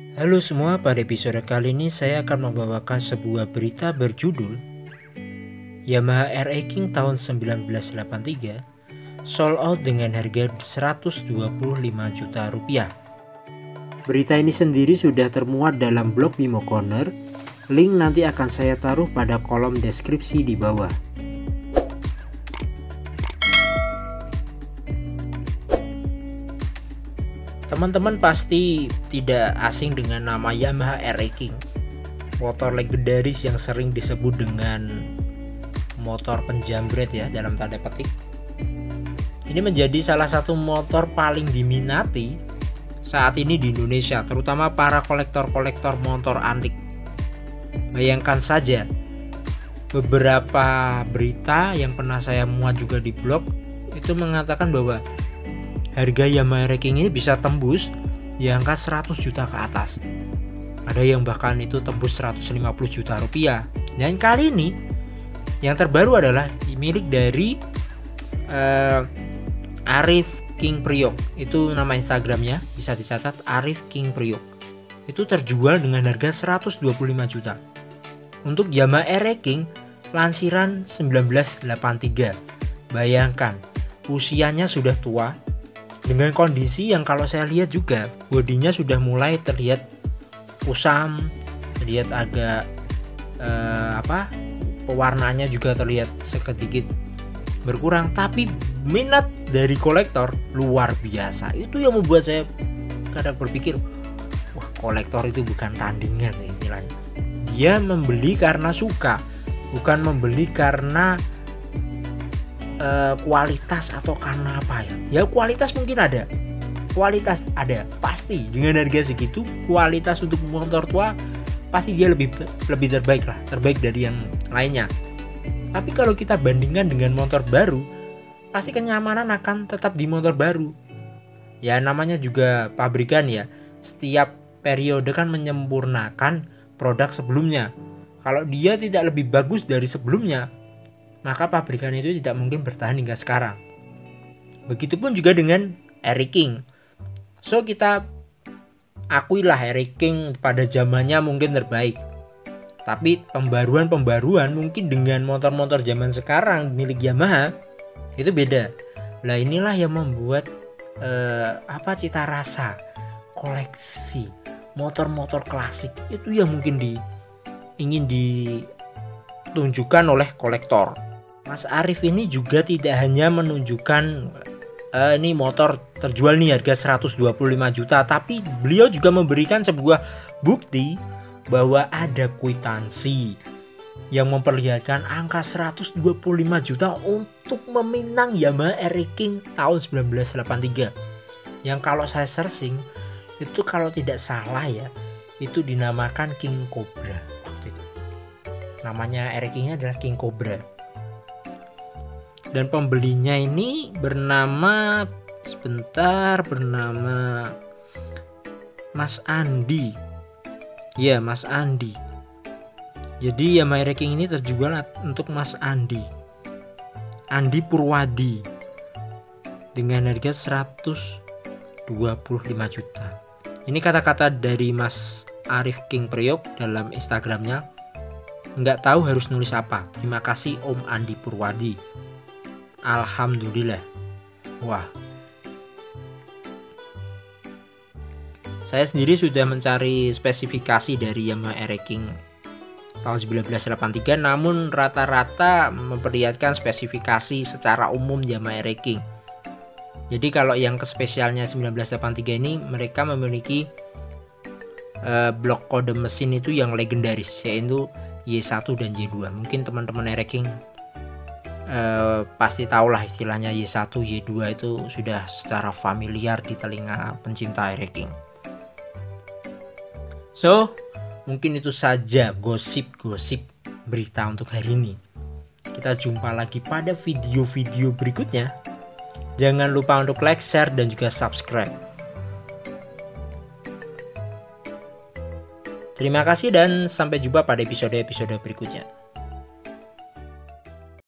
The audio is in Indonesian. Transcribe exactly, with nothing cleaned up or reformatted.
Halo semua, pada episode kali ini saya akan membawakan sebuah berita berjudul Yamaha R A King tahun seribu sembilan ratus delapan puluh tiga sold out dengan harga seratus dua puluh lima juta rupiah. Berita ini sendiri sudah termuat dalam blog Bimo Corner. Link nanti akan saya taruh pada kolom deskripsi di bawah. Teman-teman pasti tidak asing dengan nama Yamaha R A King, motor legendaris yang sering disebut dengan motor penjambret ya dalam tanda petik. Ini menjadi salah satu motor paling diminati saat ini di Indonesia, terutama para kolektor-kolektor motor antik. Bayangkan saja, beberapa berita yang pernah saya muat juga di blog itu mengatakan bahwa harga Yamaha R A King ini bisa tembus di angka seratus juta ke atas. Ada yang bahkan itu tembus seratus lima puluh juta rupiah. Dan kali ini yang terbaru adalah milik dari uh, Arif King Priok. Itu nama Instagramnya, bisa dicatat Arif King Priok. Itu terjual dengan harga seratus dua puluh lima juta. Untuk Yamaha R A King lansiran seribu sembilan ratus delapan puluh tiga. Bayangkan, usianya sudah tua. Dengan kondisi yang kalau saya lihat juga bodinya sudah mulai terlihat kusam, terlihat agak eh, apa pewarnaannya juga terlihat sedikit berkurang, tapi minat dari kolektor luar biasa. Itu yang membuat saya kadang berpikir, wah, kolektor itu bukan tandingan istilahnya. Dia membeli karena suka, bukan membeli karena Uh, kualitas atau karena apa ya? Ya kualitas mungkin ada, kualitas ada pasti. Dengan harga segitu, kualitas untuk motor tua pasti dia lebih lebih terbaik lah, terbaik dari yang lainnya. Tapi kalau kita bandingkan dengan motor baru, pasti kenyamanan akan tetap di motor baru. Ya namanya juga pabrikan ya, setiap periode kan menyempurnakan produk sebelumnya. Kalau dia tidak lebih bagus dari sebelumnya, maka pabrikan itu tidak mungkin bertahan hingga sekarang. Begitupun juga dengan R A King. So kita akuilah R A King pada zamannya mungkin terbaik. Tapi pembaruan-pembaruan mungkin dengan motor-motor zaman sekarang milik Yamaha itu beda. Nah inilah yang membuat eh, apa cita rasa koleksi motor-motor klasik itu yang mungkin di ingin ditunjukkan oleh kolektor. Mas Arif ini juga tidak hanya menunjukkan uh, ini motor terjual nih harga seratus dua puluh lima juta, tapi beliau juga memberikan sebuah bukti bahwa ada kwitansi yang memperlihatkan angka seratus dua puluh lima juta untuk meminang Yamaha R A King tahun seribu sembilan ratus delapan puluh tiga. Yang kalau saya searching itu kalau tidak salah ya, itu dinamakan King Cobra. Namanya R A King-nya adalah King Cobra. Dan pembelinya ini bernama sebentar bernama Mas Andi. Ya, Mas Andi. Jadi Yamaha R A King ini terjual untuk Mas Andi. Andi Purwadi. Dengan harga seratus dua puluh lima juta. Ini kata-kata dari Mas Arif King Priok dalam Instagramnya. Nggak tahu harus nulis apa. Terima kasih Om Andi Purwadi. Alhamdulillah. Wah, saya sendiri sudah mencari spesifikasi dari Yamaha R A King tahun seribu sembilan ratus delapan puluh tiga, namun rata-rata memperlihatkan spesifikasi secara umum Yamaha R A King. Jadi kalau yang kespesialnya seribu sembilan ratus delapan puluh tiga ini, mereka memiliki uh, blok kode mesin itu yang legendaris, yaitu Y satu dan Y dua. Mungkin teman-teman R A King Uh, pasti tahulah istilahnya Y satu, Y dua itu sudah secara familiar di telinga pencinta R A King. So, mungkin itu saja gosip-gosip berita untuk hari ini. Kita jumpa lagi pada video-video berikutnya. Jangan lupa untuk like, share, dan juga subscribe. Terima kasih dan sampai jumpa pada episode-episode berikutnya.